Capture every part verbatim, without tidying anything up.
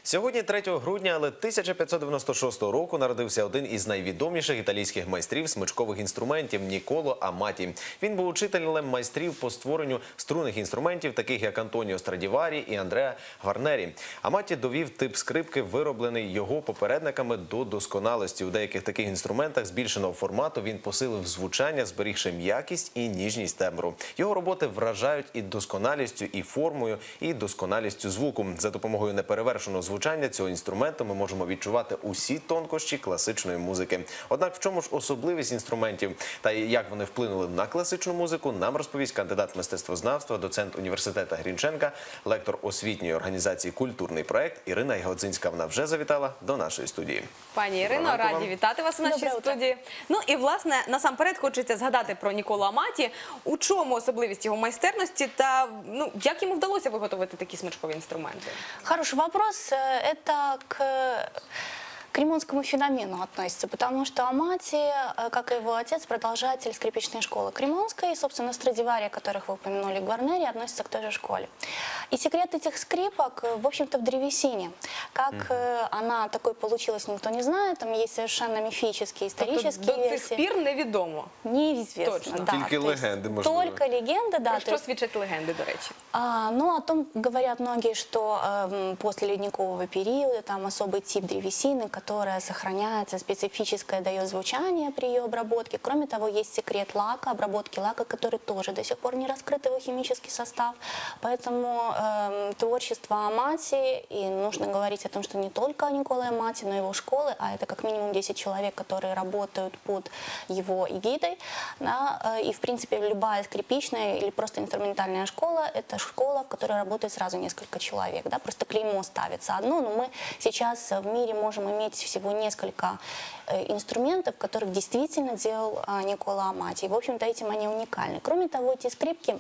Сьогодні, третього грудня, але тисяча п'ятсот дев'яносто шостого року народився один із найвідоміших італійських майстрів смичкових інструментів – Ніколо Аматі. Він був учителем майстрів по створенню струнних інструментів, таких як Антоніо Страдіварі і Андреа Гварнері. Аматі довів тип скрипки, вироблений його попередниками, до досконалості. У деяких таких інструментах збільшеного формату він посилив звучання, зберігши м'якість і ніжність тембру. Його роботи вражають і досконалістю, і формою, і досконалістю звуку. За допомогою неперевершеного звучання цього інструменту ми можемо відчувати усі тонкощі класичної музики. Однак в чому ж особливість інструментів та як вони вплинули на класичну музику, нам розповість кандидат мистецтвознавства, доцент університету Грінченка, лектор освітньої організації «Культурний проект» Ірина Ягодзинська. Вона вже завітала до нашої студії. Пані Ірино, раді вітати вас у нашій студії. Ну і, власне, насамперед хочеться згадати про Ніколо Аматі. У чому особливість його майстерності та ну, як йому вдалося виготовити такі смичкові інструменти? Хороший вопрос. Это к кремонскому феномену относится, потому что Амати, как и его отец, продолжатель скрипичной школы Кремонской, и, собственно, Страдивари, которых вы упомянули, Гварнери, относятся к той же школе. И секрет этих скрипок, в общем-то, в древесине. Как mm-hmm. она такой получилась, никто не знает, там есть совершенно мифические, исторические тобто, до цих пір невідомо? Неизвестно, Точно. да. Тільки легенди, можливо. Только легенды, да. Про що свідчать легенди, до речі? А, ну, о том говорят многие, что э, после ледникового периода там особый тип древесины, которая сохраняется, специфическое дает звучание при ее обработке. Кроме того, есть секрет лака, обработки лака, который тоже до сих пор не раскрыт, его химический состав. Поэтому э, творчество Амати, и нужно говорить о том, что не только о Николо Амати, но и его школы, а это как минимум десять человек, которые работают под его эгидой. Да, э, и, в принципе, любая скрипичная или просто инструментальная школа – это школа, в которой работает сразу несколько человек. Да, просто клеймо ставится одно, но мы сейчас в мире можем иметь всего несколько э, инструментов, которых действительно делал э, Ніколо Аматі. И, в общем-то, этим они уникальны. Кроме того, эти скрипки,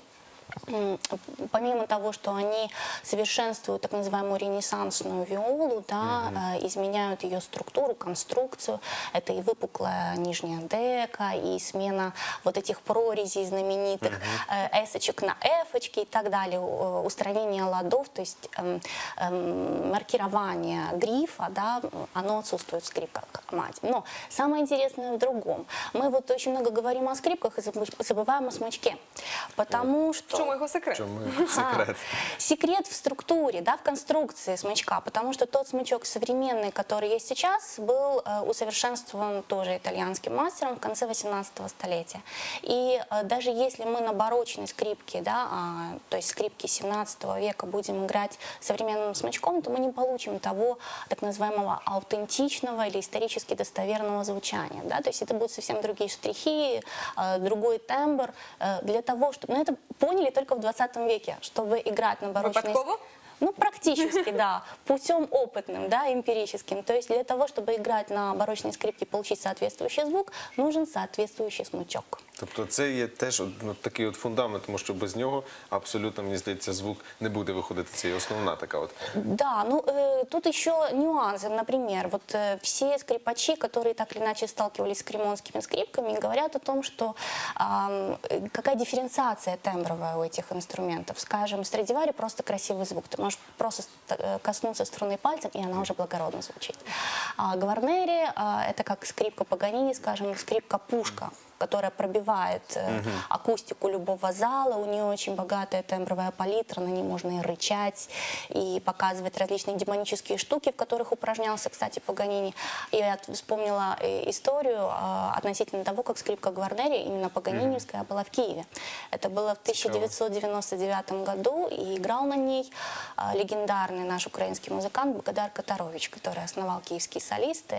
помимо того, что они совершенствуют так называемую ренессансную виолу, да, mm-hmm. изменяют ее структуру, конструкцию, это и выпуклая нижняя дека, и смена вот этих прорезей знаменитых mm-hmm. эсочек на эфочки и так далее, устранение ладов, то есть эм, эм, маркирование грифа, да, оно отсутствует в скрипках Аматі. Но самое интересное в другом. Мы вот очень много говорим о скрипках и забываем о смычке, потому что... В чому його секрет? В чому секрет? А, секрет в структуре, да, в конструкции смычка, потому что тот смычок современный, который есть сейчас, был э, усовершенствован тоже итальянским мастером в конце восемнадцатого столетия. И э, даже если мы на барочной скрипке, да, а, то есть скрипке семнадцатого века, будем играть современным смычком, то мы не получим того так называемого аутентичного или исторически достоверного звучания. Да? То есть это будут совсем другие штрихи, э, другой тембр. Э, для того, чтобы... Ну, это поняли только в двадцатом веке, чтобы играть на барочной... Випадково? Ну, практически, да, путем опытным, да, эмпирическим. То есть для того, чтобы играть на барочной скрипке и получить соответствующий звук, нужен соответствующий смычок. Тобто це є теж ну, такий от фундамент, тому що без нього абсолютно, мені здається, звук не буде виходити. Це є основна така от. Да, ну э, тут еще нюансы. Например, вот э, все скрипачи, которые так или иначе сталкивались с кремонскими скрипками, говорят о том, что э, какая дифференциация тембровая у этих инструментов. Скажем, Страдивари просто красивый звук. Ты можешь просто коснуться струны пальцем, и она уже благородно звучит. А Гварнери э, это как скрипка Паганини, скажем, скрипка-пушка, которая пробивает э, uh-huh. акустику любого зала. У нее очень богатая тембровая палитра, на ней можно и рычать, и показывать различные демонические штуки, в которых упражнялся, кстати, Паганини. И я вспомнила э, историю э, относительно того, как скрипка Гварнери, именно паганиневская, uh-huh. была в Киеве. Это было в тысяча девятьсот девяносто девятом году, и играл на ней э, легендарный наш украинский музыкант Богодар Котарович, который основал киевские солисты.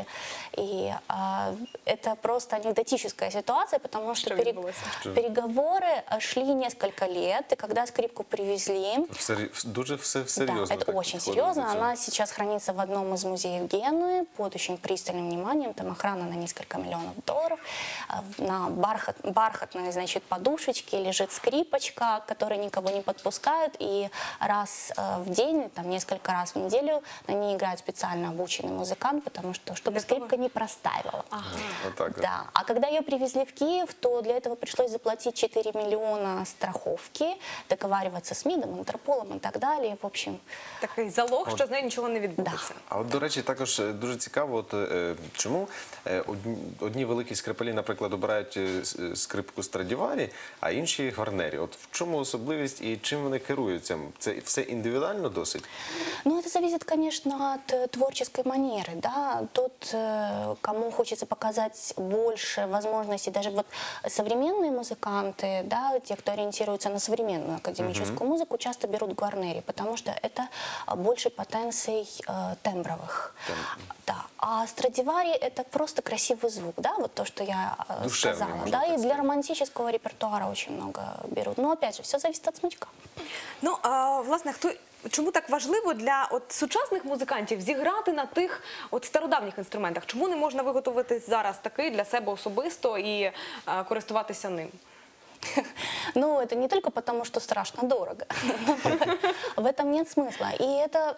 И э, это просто анекдотическая ситуация, потому что, что перег... переговоры шли несколько лет, и когда скрипку привезли... Всер... Дуже все серьезно. Да, это очень серьезно. Она сейчас хранится в одном из музеев Генуи под очень пристальным вниманием. Там охрана на несколько миллионов долларов. На бархат... бархатной, значит, подушечке лежит скрипочка, которая никого не подпускает, и раз в день, там несколько раз в неделю на ней играет специально обученный музыкант, потому что, чтобы скрипка не простаивала. Ага. Вот так вот. Да. А когда ее привезли в в Киев, то для этого пришлось заплатить четыре миллиона страховки, договариваться с МИДом, Интерполом и так далее. В общем, Такий залог, що з нею нічого не відбудеться. А от, до речі, також е, дуже цікаво, от, е, чому е, одні, одні великі скрипалі, наприклад, обирають е, с- е, скрипку Страдіварі, а інші Гварнері. От в чому особливість і чим вони керуються? Це все індивідуально досить? ну, это зависит, конечно, от э, творческой манеры, да. Тот, э, кому хочется показать больше возможностей, даже вот современные музыканты, да, те, кто ориентируется на современную академическую музыку, часто берут гварнери, потому что это а, больше потенций э, тембровых. Да. А Страдивари это просто красивый звук, да, вот то, что я э, Душевный, сказала. можно Да, так и для сказать. романтического репертуара очень много берут. Но опять же, все зависит от смычка. Ну, а, власне, хто чому так важливо для от сучасних музикантів зіграти на тих от стародавніх інструментах? Чому не можна виготовити зараз такий для себе особисто і е, користуватися ним? Ну, это не только потому, что страшно дорого. В этом нет смысла. И это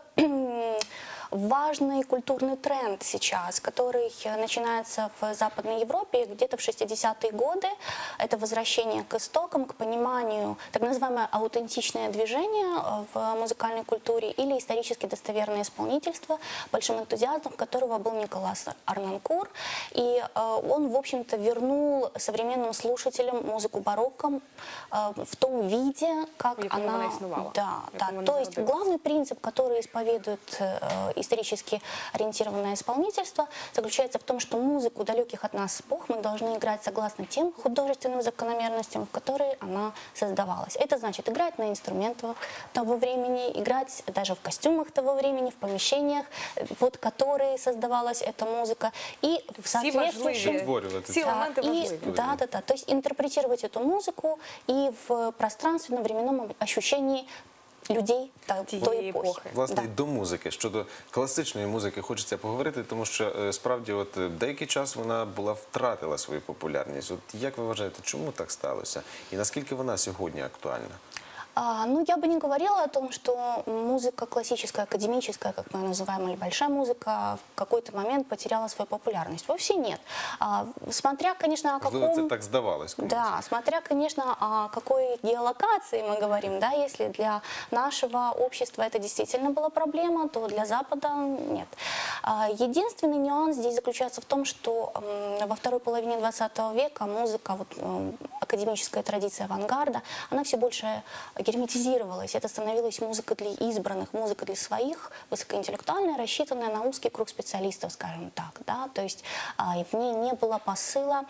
важный культурный тренд сейчас, который начинается в Западной Европе где-то в шестидесятые годы. Это возвращение к истокам, к пониманию, так называемое аутентичное движение в музыкальной культуре или исторически достоверное исполнительство, большим энтузиазмом которого был Николас Арнонкур. И э, он, в общем-то, вернул современным слушателям музыку барокко э, в том виде, как В якому она... вона існувала, Да, в да. якому вона То есть зародилась. главный принцип, который исповедует э, исторически ориентированное исполнительство, заключается в том, что музыку далеких от нас эпох мы должны играть согласно тем художественным закономерностям, в которые она создавалась. Это значит играть на инструментах того времени, играть даже в костюмах того времени, в помещениях, э, под которые создавалась эта музыка. И в Всі соответствующем... важливі, Створювати. всі Да, елементи и, важливі. да, да, да. То есть интерпретировать эту музыку и в пространственно-временном ощущении людей та- Тієї той эпохи. епохи. Власне, Да. і до музики. Щодо класичної музики хочеться поговорити, тому що е, справді от е, деякий час вона була втратила свою популярність. От як ви вважаєте, чому так сталося? І наскільки вона сьогодні актуальна? А, ну, я бы не говорила о том, что музыка классическая, академическая, как мы ее называем, или большая музыка в какой-то момент потеряла свою популярность. Вовсе нет. А, смотря, конечно, о Можливо, це каком... так здавалось комусь. Да, смотря, конечно, о какой геолокации мы говорим, да, если для нашего общества это действительно была проблема, то для Запада нет. А, Единственный нюанс здесь заключается в том, что м, во второй половине двадцатого века музыка, вот, м, академическая традиция авангарда, она все больше герметизировалась. Это становилась музыка для избранных, музыка для своих, высокоинтеллектуальная, рассчитанная на узкий круг специалистов, скажем так, да, то есть а, и в ней не было посыла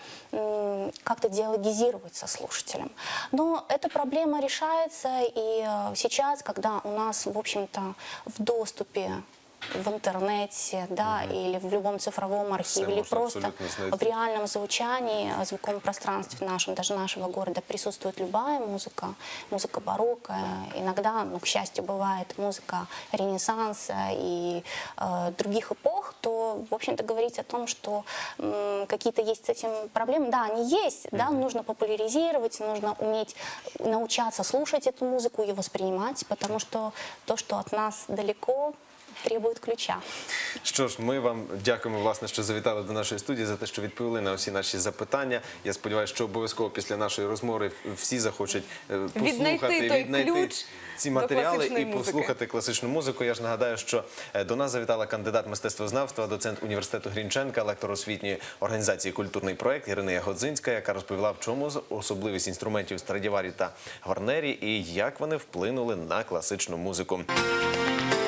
м, как-то диалогизировать со слушателем. Но эта проблема решается, и э, сейчас, когда у нас, в общем-то, в доступе в интернете, да, или в любом цифровом архиве, Все или можно просто абсолютно знайти. в реальном звучании, в звуковом пространстве нашем, даже нашего города, присутствует любая музыка, музыка барокко, иногда, ну, к счастью, бывает музыка Ренессанса и э, других эпох, то, в общем-то, говорить о том, что м, какие-то есть с этим проблемы, да, они есть, да, нужно популяризировать, нужно уметь научаться слушать эту музыку и воспринимать, потому что то, что от нас далеко, требует ключа. Що ж, ми вам дякуємо, власне, що завітали до нашої студії, за те, що відповіли на всі наші запитання. Я сподіваюся, що обов'язково після нашої розмови всі захочуть е, Віднайти послухати, той віднайти ключ ці до матеріали класичної і музики. послухати класичну музику. Я ж нагадаю, що е, до нас завітала кандидат мистецтвознавства, доцент університету Грінченка, лектор освітньої організації «Культурний проект» Ірина Ягодзинська, яка розповіла, в чому особливість інструментів Страдіварі та Гварнері і як вони вплинули на класичну музику.